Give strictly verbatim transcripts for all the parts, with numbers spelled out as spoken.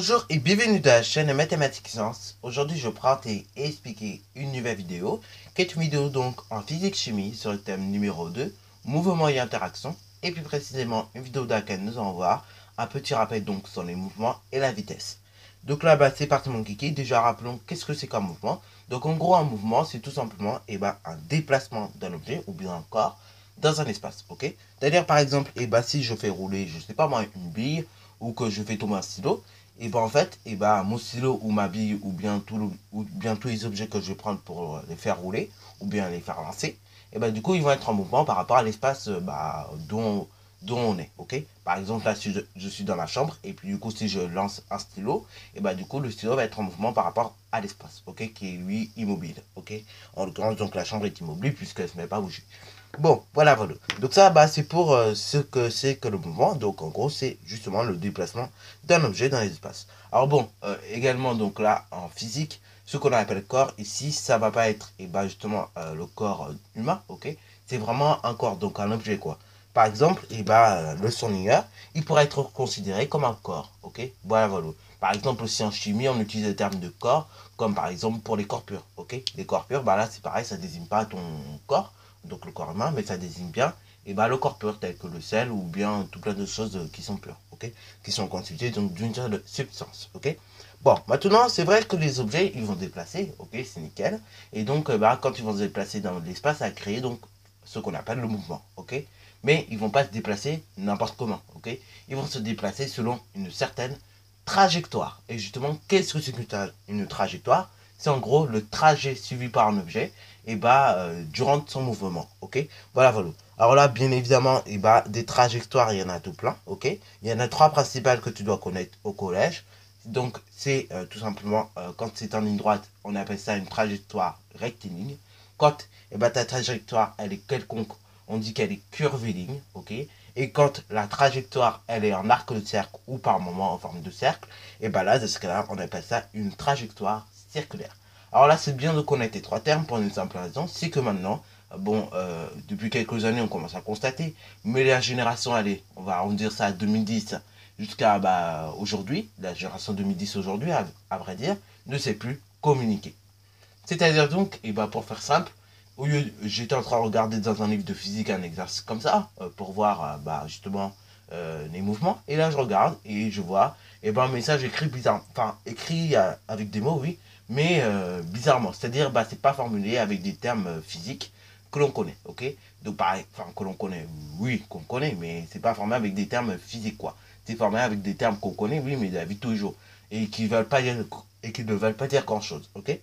Bonjour et bienvenue dans la chaîne Mathématiques Sciences. Aujourd'hui, je prends et expliquer une nouvelle vidéo, qui est une vidéo donc en physique-chimie sur le thème numéro deux, mouvement et interaction, et plus précisément une vidéo dans laquelle nous allons voir un petit rappel donc sur les mouvements et la vitesse. Donc là, bah, c'est parti mon kiki. Déjà, rappelons qu'est-ce que c'est qu'un mouvement. Donc en gros, un mouvement, c'est tout simplement eh ben, un déplacement d'un objet ou bien un corps dans un espace, ok. C'est-à-dire par exemple, eh ben, si je fais rouler, je sais pas moi, une bille ou que je fais tomber un stylo, et ben en fait, et ben mon stylo ou ma bille ou bien, tout le, ou bien tous les objets que je vais prendre pour les faire rouler ou bien les faire lancer, et ben du coup ils vont être en mouvement par rapport à l'espace bah, dont, dont on est, ok. Par exemple là si je, je suis dans ma chambre et puis du coup si je lance un stylo, et ben du coup le stylo va être en mouvement par rapport à l'espace, ok, qui est lui immobile, ok. En l'occurrence donc la chambre est immobile puisqu'elle ne se met pas à bouger. Bon, voilà, voilà. Donc ça, bah, c'est pour euh, ce que c'est que le mouvement. Donc en gros, c'est justement le déplacement d'un objet dans l'espace. Alors bon, euh, également, donc là, en physique, ce qu'on appelle corps, ici, ça va pas être, et bah justement, euh, le corps euh, humain, ok. C'est vraiment un corps, donc un objet, quoi. Par exemple, et bah, euh, le surligneur, il pourrait être considéré comme un corps, ok. Voilà, voilà. Par exemple, aussi en chimie, on utilise le terme de corps, comme par exemple pour les corps purs, ok. Les corps purs, bah là, c'est pareil, ça désigne pas ton corps, donc le corps humain, mais ça désigne bien et bah, le corps pur, tel que le sel ou bien tout plein de choses qui sont pures, ok, qui sont constituées donc d'une seule substance, ok. Bon, maintenant, c'est vrai que les objets, ils vont se déplacer, ok, c'est nickel, et donc, bah, quand ils vont se déplacer dans l'espace, ça va créer donc ce qu'on appelle le mouvement, ok, mais ils vont pas se déplacer n'importe comment, ok, ils vont se déplacer selon une certaine trajectoire, et justement, qu'est-ce que c'est qu'une trajectoire? C'est en gros le trajet suivi par un objet et bah, euh, durant son mouvement, ok. Voilà, voilà. Alors là, bien évidemment, et bah, des trajectoires, il y en a tout plein, ok. Il y en a trois principales que tu dois connaître au collège. Donc, c'est euh, tout simplement, euh, quand c'est en ligne droite, on appelle ça une trajectoire rectiligne. Quand et bah, ta trajectoire, elle est quelconque, on dit qu'elle est curviligne, ok. Et quand la trajectoire, elle est en arc de cercle ou par moment en forme de cercle, et bah là, dans ce cas-là, on appelle ça une trajectoire circulaire. Alors là, c'est bien de connaître les trois termes pour une simple raison, c'est que maintenant, bon, euh, depuis quelques années, on commence à constater, mais la génération, allez, on va arrondir ça à deux mille dix jusqu'à bah, aujourd'hui, la génération deux mille dix aujourd'hui, à, à vrai dire, ne sait plus communiquer. C'est-à-dire donc, et bah, pour faire simple, au lieu, j'étais en train de regarder dans un livre de physique un exercice comme ça, euh, pour voir euh, bah, justement euh, les mouvements, et là je regarde et je vois, et ben un message écrit bizarre, enfin écrit euh, avec des mots, oui, mais euh, bizarrement, c'est-à-dire bah c'est pas formulé avec des termes euh, physiques que l'on connaît, ok. Donc pareil, enfin que l'on connaît, oui qu'on connaît, mais c'est pas formé avec des termes physiques quoi. C'est formé avec des termes qu'on connaît, oui, mais de la vie de tous les jours et qui veulent pas dire et qui ne veulent pas dire grand chose, ok.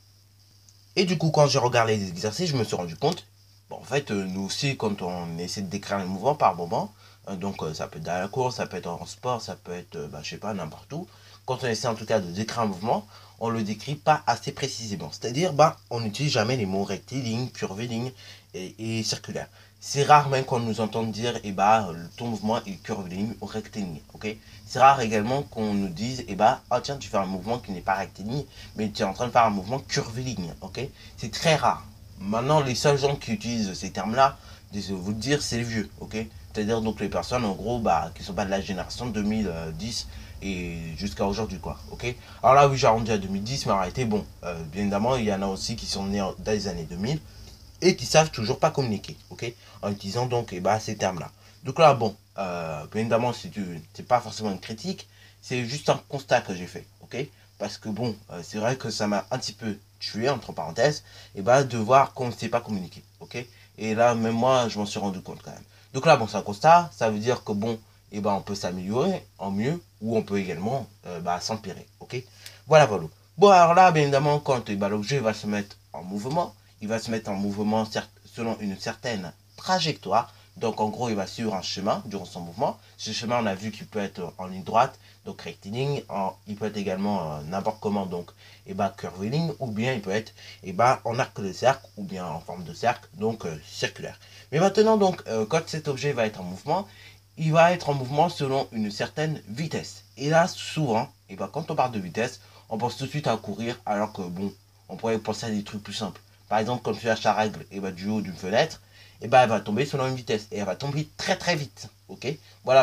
Et du coup, quand j'ai regardé les exercices, je me suis rendu compte, bon, en fait, euh, nous aussi, quand on essaie de décrire les mouvements par moment, euh, donc euh, ça peut être dans la course, ça peut être en sport, ça peut être, euh, bah, je sais pas, n'importe où, quand on essaie en tout cas de décrire un mouvement, on le décrit pas assez précisément. C'est-à-dire, bah, on n'utilise jamais les mots rectiligne, curviligne et, et circulaire. C'est rare même qu'on nous entende dire, eh bah, ton mouvement est curviligne ou rectiligne, ok. C'est rare également qu'on nous dise, eh bah, oh tiens, tu fais un mouvement qui n'est pas rectiligne, mais tu es en train de faire un mouvement curviligne, ok. C'est très rare. Maintenant, les seuls gens qui utilisent ces termes-là, je vais vous le dire, c'est les vieux, ok. C'est-à-dire donc les personnes, en gros, bah, qui sont pas de la génération deux mille dix et jusqu'à aujourd'hui, quoi, ok. Alors là, oui, j'ai arrondi à deux mille dix, mais en réalité, bon, euh, bien évidemment, il y en a aussi qui sont nés dans les années deux mille et qui savent toujours pas communiquer, ok, en utilisant donc eh ben, ces termes-là. Donc là, bon, euh, bien évidemment, c'est pas forcément une critique, c'est juste un constat que j'ai fait, ok. Parce que bon, euh, c'est vrai que ça m'a un petit peu tué, entre parenthèses, et ben de voir qu'on ne sait pas communiquer, ok. Et là, même moi, je m'en suis rendu compte quand même. Donc là, bon, c'est un constat, ça veut dire que bon, et ben on peut s'améliorer en mieux, ou on peut également euh, bah, s'empirer, ok. Voilà, voilà. Bon, alors là, bien évidemment, quand eh ben, l'objet va se mettre en mouvement, il va se mettre en mouvement selon une certaine trajectoire. Donc en gros, il va suivre un chemin durant son mouvement. Ce chemin, on a vu qu'il peut être en ligne droite, donc rectiligne. En, il peut être également euh, n'importe comment, donc et bah, curviligne, ou bien il peut être et bah, en arc de cercle, ou bien en forme de cercle, donc euh, circulaire. Mais maintenant, donc, euh, quand cet objet va être en mouvement, il va être en mouvement selon une certaine vitesse. Et là, souvent, et bah, quand on parle de vitesse, on pense tout de suite à courir, alors que bon, on pourrait penser à des trucs plus simples. Par exemple, quand tu lâches la règle et bah, du haut d'une fenêtre, et bah, elle va tomber selon une vitesse. Et elle va tomber très très vite. Ok. Voilà, voilà.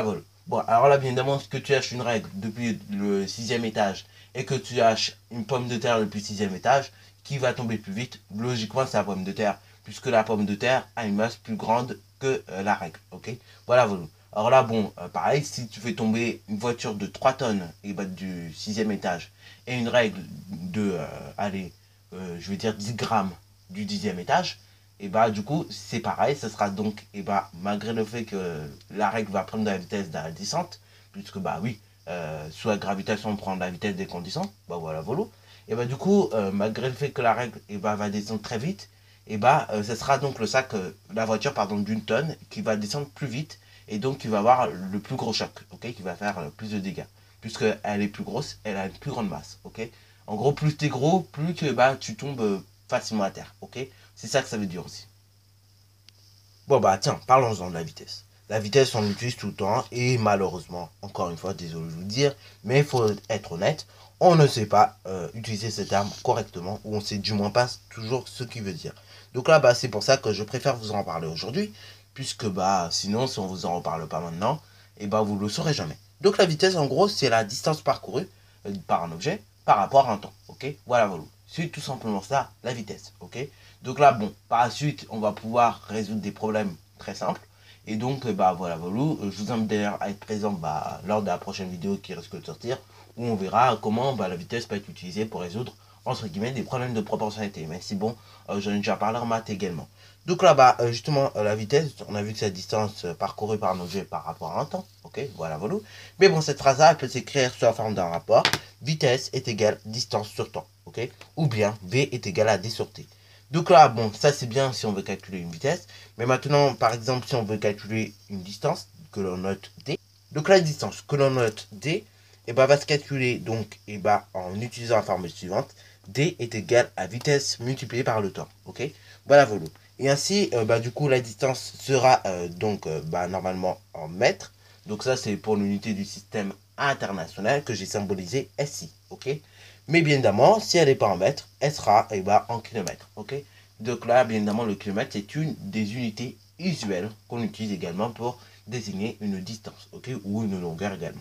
Bon, alors là, bien évidemment, que tu lâches une règle depuis le sixième étage et que tu lâches une pomme de terre depuis le sixième étage, qui va tomber plus vite? Logiquement, c'est la pomme de terre, puisque la pomme de terre a une masse plus grande que euh, la règle, ok? Voilà, voilà. Alors là, bon, euh, pareil, si tu fais tomber une voiture de trois tonnes et bah, du sixième étage et une règle de, euh, allez, euh, je vais dire dix grammes du dixième étage, et bah du coup c'est pareil, ce sera donc, et bah malgré le fait que la règle va prendre de la vitesse de la descente, puisque bah oui, euh, sous la gravitation on prend la vitesse des conditions, bah voilà, voilà. Et bah du coup, euh, malgré le fait que la règle et bah, va descendre très vite, et bah euh, ce sera donc le sac, euh, la voiture pardon d'une tonne qui va descendre plus vite et donc qui va avoir le plus gros choc, ok, qui va faire euh, plus de dégâts, puisque elle est plus grosse, elle a une plus grande masse, ok. En gros, plus t'es gros, plus que bah tu tombes euh, facilement à terre, ok. C'est ça que ça veut dire aussi. Bon bah tiens, parlons-en de la vitesse. La vitesse, on l'utilise tout le temps et malheureusement, encore une fois, désolé de vous le dire, mais il faut être honnête, on ne sait pas euh, utiliser cette arme correctement ou on sait du moins pas toujours ce qu'il veut dire. Donc là, bah, c'est pour ça que je préfère vous en parler aujourd'hui, puisque bah sinon, si on vous en reparle pas maintenant, et bah vous le saurez jamais. Donc la vitesse, en gros, c'est la distance parcourue euh, par un objet par rapport à un temps. Ok, voilà, voilà. C'est tout simplement ça, la vitesse. Ok. Donc là, bon, par la suite, on va pouvoir résoudre des problèmes très simples. Et donc, euh, bah voilà, voilà. Euh, Je vous invite d'ailleurs à être présent bah, lors de la prochaine vidéo qui risque de sortir, où on verra comment bah, la vitesse peut être utilisée pour résoudre, entre guillemets, des problèmes de proportionnalité. Mais si bon, euh, j'en ai déjà parlé en maths également. Donc là, bah, euh, justement, euh, la vitesse, on a vu que c'est la distance euh, parcourue par un objet par rapport à un temps. Ok, voilà, voilà. Mais bon, cette phrase-là, elle peut s'écrire sous la forme d'un rapport. Vitesse est égale distance sur temps. Ok, ou bien V est égal à D sur T. Donc là, bon, ça c'est bien si on veut calculer une vitesse. Mais maintenant, par exemple, si on veut calculer une distance que l'on note D. Donc la distance que l'on note D, et ben, va se calculer donc et ben, en utilisant la formule suivante. D est égal à vitesse multipliée par le temps. Ok, voilà, voilà. Et ainsi, euh, bah, du coup, la distance sera euh, donc euh, bah, normalement en mètres. Donc ça, c'est pour l'unité du système international que j'ai symbolisé S I. Ok. Mais bien évidemment, si elle n'est pas en mètres, elle sera eh ben, en kilomètres. Ok. Donc là, bien évidemment, le kilomètre est une des unités usuelles qu'on utilise également pour désigner une distance, ok, ou une longueur également.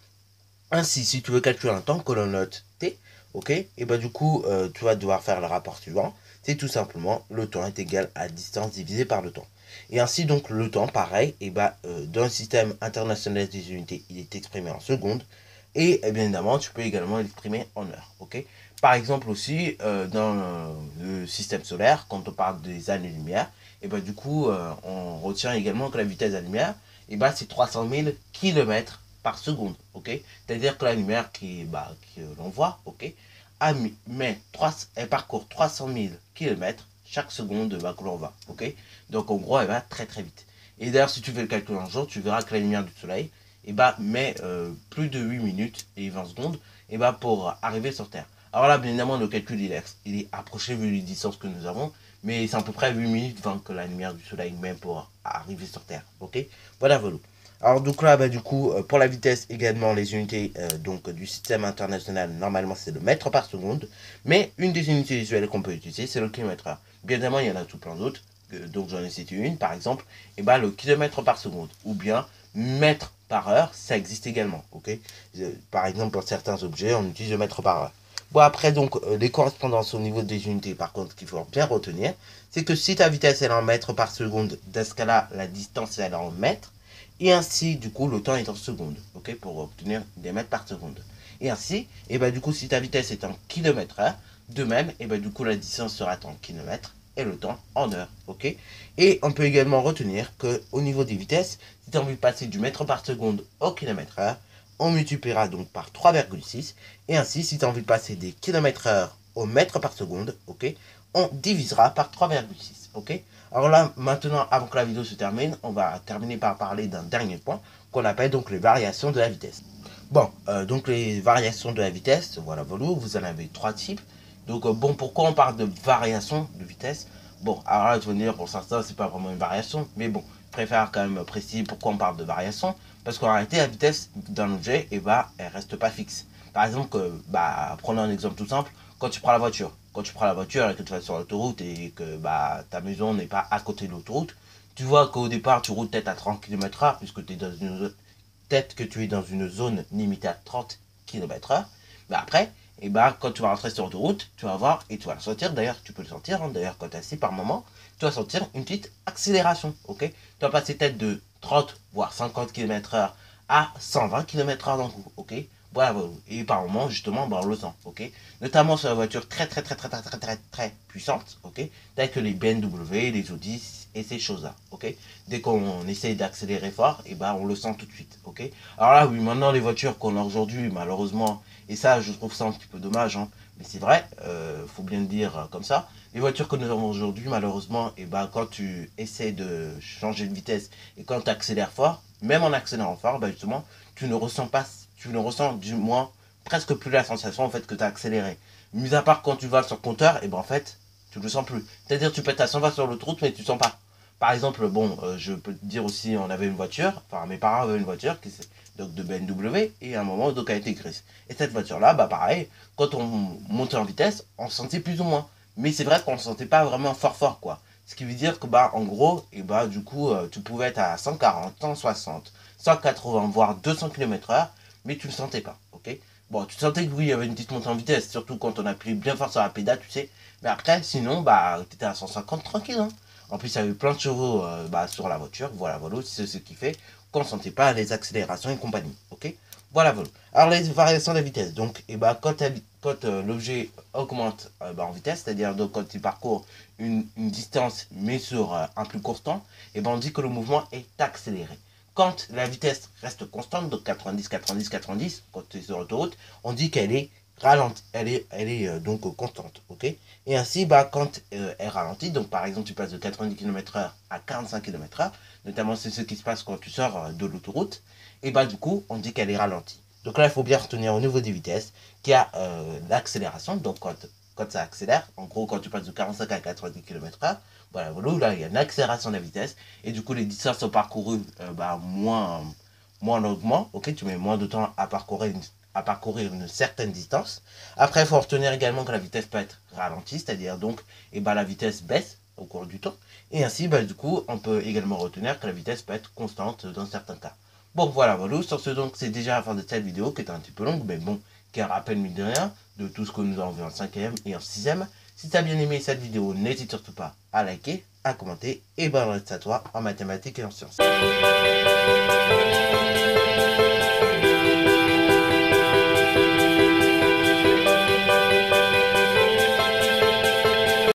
Ainsi, si tu veux calculer un temps que l'on note t, ok, et ben du coup, euh, tu vas devoir faire le rapport suivant. C'est tout simplement le temps est égal à distance divisé par le temps. Et ainsi, donc, le temps, pareil, et ben, euh, dans le système international des unités, il est exprimé en secondes. Et bien évidemment, tu peux également l'exprimer en heures. Ok. Par exemple aussi, euh, dans le système solaire, quand on parle des années-lumière, et ben du coup, euh, on retient également que la vitesse de la lumière, et ben, c'est trois cent mille kilomètres par seconde. Ok. C'est-à-dire que la lumière qui, bah, que l'on voit, ok, a, mais trois, elle parcourt trois cent mille kilomètres chaque seconde bah, que l'on voit. Ok. Donc en gros, elle va très très vite. Et d'ailleurs, si tu fais le calcul un jour, tu verras que la lumière du soleil, et bah, met euh, plus de huit minutes et vingt secondes et bah, pour arriver sur Terre. Alors là, bien évidemment, le calcul il est, il est approché vu les distances que nous avons, mais c'est à peu près huit minutes vingt que la lumière du soleil met pour arriver sur Terre. Ok. Voilà, voilà. Alors donc là, bah, du coup, euh, pour la vitesse également, les unités euh, donc, du système international, normalement c'est le mètre par seconde, mais une des unités visuelles qu'on peut utiliser, c'est le kilomètre heure. Bien évidemment, il y en a tout plein d'autres, euh, donc j'en ai cité une, par exemple, et bah, le kilomètre par seconde, ou bien mètre par heure, ça existe également, ok. Par exemple, pour certains objets, on utilise le mètre par heure. Bon, après, donc, euh, les correspondances au niveau des unités, par contre, qu'il faut bien retenir, c'est que si ta vitesse est en mètres par seconde, dans ce cas-là, la distance elle est en mètres, et ainsi, du coup, le temps est en secondes, ok, pour obtenir des mètres par seconde. Et ainsi, et ben, du coup, si ta vitesse est en kilomètres heure, de même, et ben, du coup, la distance sera en kilomètres et le temps en heures, ok. Et on peut également retenir qu'au niveau des vitesses, si tu as envie de passer du mètre par seconde au kilomètre heure, on multipliera donc par trois virgule six. Et ainsi, si tu as envie de passer des kilomètres heure au mètre par seconde, ok, on divisera par trois virgule six, ok. Alors là, maintenant, avant que la vidéo se termine, on va terminer par parler d'un dernier point qu'on appelle donc les variations de la vitesse. Bon, euh, donc les variations de la vitesse, voilà, voilà, vous en avez trois types. Donc euh, bon, pourquoi on parle de variation de vitesse? Bon, alors là, je veux dire, pour certains, c'est pas vraiment une variation, mais bon, je préfère quand même préciser pourquoi on parle de variation, parce qu'en réalité, la vitesse d'un objet, eh bah, elle reste pas fixe. Par exemple, que, bah, prenons un exemple tout simple, quand tu prends la voiture, quand tu prends la voiture et que tu vas sur l'autoroute et que bah, ta maison n'est pas à côté de l'autoroute, tu vois qu'au départ, tu roules peut-être à trente kilomètres heure, puisque tu es dans une peut-être que tu es dans une zone limitée à trente kilomètres heure, mais après, et bah, quand tu vas rentrer sur l'autoroute, tu vas voir, et tu vas le sentir, d'ailleurs, tu peux le sentir, hein, d'ailleurs, quand tu es assis par moment, tu vas sentir une petite accélération, ok? Tu vas passer peut-être de trente, voire cinquante kilomètres heure à cent vingt kilomètres heure d'un coup, ok? Voilà, voilà. Et par moment, justement, bah, on le sent, ok? Notamment sur la voiture très, très, très, très, très, très, très, très puissante, ok? Telles que les B M W, les Audi et ces choses-là, ok? Dès qu'on essaye d'accélérer fort, et bah, on le sent tout de suite, ok? Alors là, oui, maintenant, les voitures qu'on a aujourd'hui, malheureusement, et ça, je trouve ça un petit peu dommage, hein, mais c'est vrai, euh, faut bien le dire euh, comme ça. Les voitures que nous avons aujourd'hui, malheureusement, et ben, quand tu essaies de changer de vitesse et quand tu accélères fort, même en accélérant fort, ben, justement, tu ne ressens pas, tu ne ressens du moins presque plus la sensation en fait que tu as accéléré. Mis à part quand tu vas sur le compteur, et ben en fait, tu ne le sens plus. C'est-à-dire tu pètes à cent vingt sur l'autoroute, mais tu ne sens pas. Par exemple, bon, euh, je peux te dire aussi, on avait une voiture, enfin mes parents avaient une voiture qui donc de B M W et à un moment donc a été grise. Et cette voiture-là, bah pareil, quand on montait en vitesse, on sentait plus ou moins. Mais c'est vrai qu'on ne sentait pas vraiment fort fort quoi. Ce qui veut dire que bah en gros, et bah du coup euh, tu pouvais être à cent quarante, cent soixante, cent quatre-vingts, voire deux cents kilomètres heure, mais tu ne le sentais pas, ok? Bon, tu sentais que oui, il y avait une petite montée en vitesse, surtout quand on appuyait bien fort sur la pédale, tu sais. Mais après, sinon, bah, t'étais à cent cinquante tranquille, hein. En plus, il y avait plein de chevaux euh, bah, sur la voiture. Voilà, voilà, c'est ce qui fait qu'on ne sentait pas les accélérations et compagnie. Ok. Voilà, voilà. Alors, les variations de vitesse. Donc, et bah, quand, quand euh, l'objet augmente euh, bah, en vitesse, c'est-à-dire donc, quand il parcourt une, une distance, mais sur euh, un plus court temps, et ben, on dit que le mouvement est accéléré. Quand la vitesse reste constante, donc quatre-vingt-dix, quatre-vingt-dix, quatre-vingt-dix, quand tu es sur l'autoroute, on dit qu'elle est ralentie, elle est, elle est euh, donc euh, constante, ok? Et ainsi, bah, quand euh, elle ralentit, donc par exemple tu passes de quatre-vingt-dix kilomètres heure à quarante-cinq kilomètres heure, notamment c'est ce qui se passe quand tu sors euh, de l'autoroute, et bah du coup on dit qu'elle est ralentie. Donc là il faut bien retenir au niveau des vitesses qu'il y a euh, l'accélération, donc quand, quand ça accélère, en gros quand tu passes de quarante-cinq à quatre-vingt-dix kilomètres heure, voilà, voilà, là il y a une accélération de la vitesse, et du coup les distances sont parcourues euh, bah, moins, moins longuement, ok, tu mets moins de temps à parcourir une à parcourir une certaine distance. Après, il faut retenir également que la vitesse peut être ralentie, c'est-à-dire donc et ben, la vitesse baisse au cours du temps. Et ainsi, ben, du coup, on peut également retenir que la vitesse peut être constante dans certains cas. Bon, voilà, voilà. Sur ce, donc, c'est déjà la fin de cette vidéo qui est un petit peu longue, mais bon, qui rappelle, mine de rien, de tout ce que nous avons vu en cinquième et en sixième. Si tu as bien aimé cette vidéo, n'hésite surtout pas à liker, à commenter, et ben, reste à toi en mathématiques et en sciences.